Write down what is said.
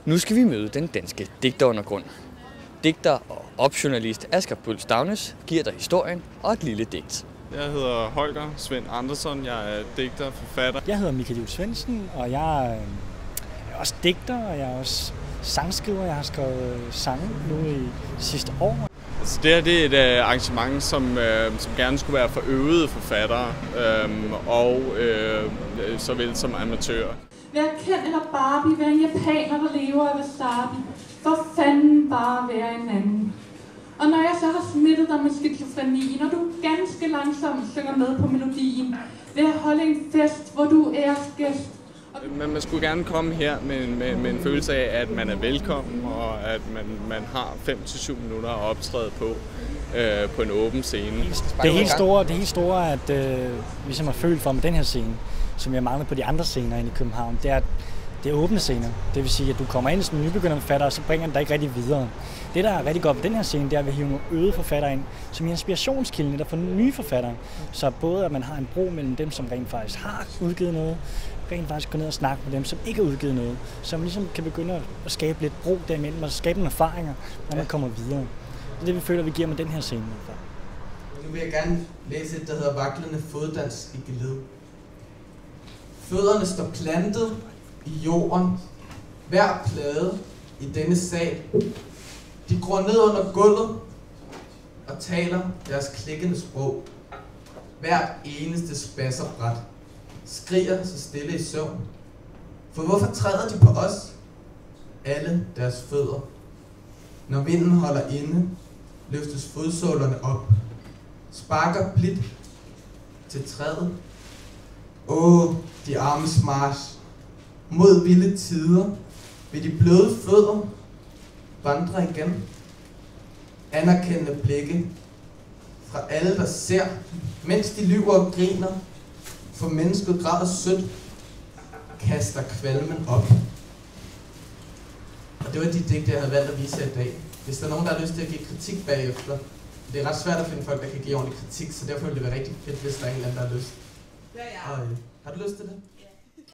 Nu skal vi møde den danske digterundergrund. Digter og opjournalist Asger Puls Staunes giver dig historien og et lille digt. Jeg hedder Holger Svend Andersson, jeg er digter og forfatter. Jeg hedder Michael Juhl Svendsen, og jeg er også digter, og jeg er også sangskriver. Jeg har skrevet sange nu i sidste år. Altså det her det er et arrangement, som gerne skulle være for øvede forfattere, såvel som amatører. Vær Ken eller Barbie, vær en japaner, der lever af wasabi. For fanden bare være en anden. Og når jeg så har smittet dig med skizofreni, når du ganske langsomt synger med på melodien, vil jeg holde en fest, hvor du er gæst. Man skulle gerne komme her med en følelse af, at man er velkommen, og at man har 5-7 minutter at optræde på en åben scene. Det helt store, at vi som har følt for med den her scene, som jeg mangler på de andre scener inde i København, det er, at det er åbne scener. Det vil sige, at du kommer ind som nybegynderforfatter, og så bringer den dig ikke rigtig videre. Det, der er rigtig godt på den her scene, det er, at vi hiver nogle øde forfattere ind, som er inspirationskilden der for nye forfattere. Så både, at man har en bro mellem dem, som rent faktisk har udgivet noget, rent faktisk gå ned og snakke med dem, som ikke har udgivet noget, så man ligesom kan begynde at skabe lidt bro derimellem, og skabe nogle erfaringer, når man kommer videre. Det er det, vi føler, vi giver med den her scene. Nu vil jeg gerne læse et, der hedder Vaklende foddans i geled. Fødderne står plantet i jorden. Hver plade i denne sal. De gror ned under gulvet og taler deres klikkende sprog. Hvert eneste spasserbræt skriger så stille i søvn. For hvorfor træder de på os? Alle deres fødder. Når vinden holder inde, løftes fodsålerne op. Sparker blidt til træet. De armes march. Mod vilde tider vil de bløde fødder vandre igen. Anerkendende blikke fra alle, der ser, mens de lyver og griner, for mennesket græder sødt, kaster kvalmen op. Og det var de digte, jeg havde valgt at vise jer i dag. Hvis der er nogen, der har lyst til at give kritik bagefter, det er ret svært at finde folk, der kan give ordentlig kritik, så derfor ville det være rigtig fedt, hvis der er en eller anden, der har lyst. Ja. Og, har du lyst til det?